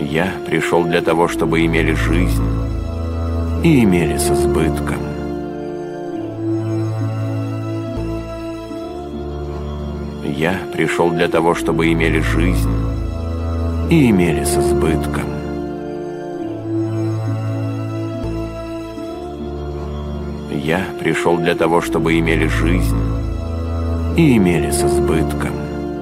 Я пришел для того, чтобы имели жизнь и имели с избытком. Я пришел для того, чтобы имели жизнь и имели с избытком. Я пришел для того, чтобы имели жизнь и имели с избытком.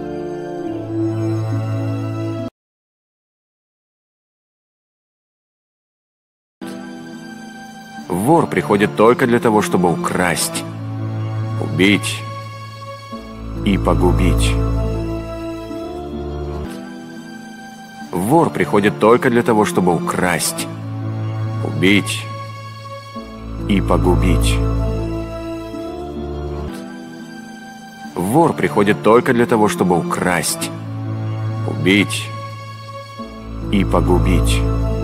Вор приходит только для того, чтобы украсть, убить и погубить. Вор приходит только для того, чтобы украсть, убить и погубить. Вор приходит только для того, чтобы украсть, убить и погубить.